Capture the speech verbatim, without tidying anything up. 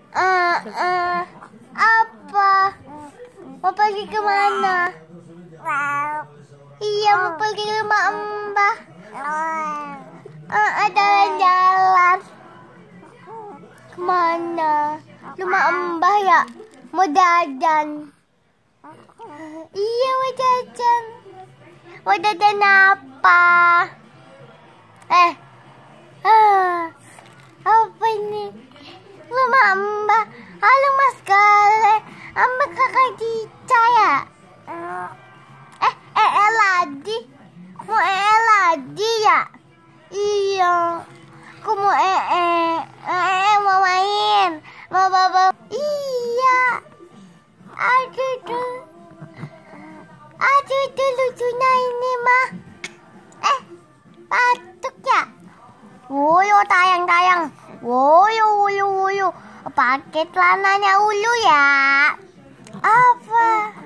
Uh, uh, apa? Mau pergi kemana? Iya, mau pergi ke rumah Mbah. Uh, jalan-jalan. Kemana? Rumah Mbah ya? Mau jajan. Iya, mau jajan. Mau jajan apa? Eh, ah, apa ini? Rumah Mbah. Halo Mas Gale. Mbah kakak Cica ya? Eh, eh, eh, lagi. Mau eh, eh, lagi ya? Iya. Aku mau eh, eh. Eh, eh, mau main. Mau bawa. Iya. Aduh, tuh. Aduh, tuh lucunya ini mah. Eh, patuk ya? Woyo, tayang-tayang. Woyo, woyo, woyo. Pakai celananya Ulu ya. Apa?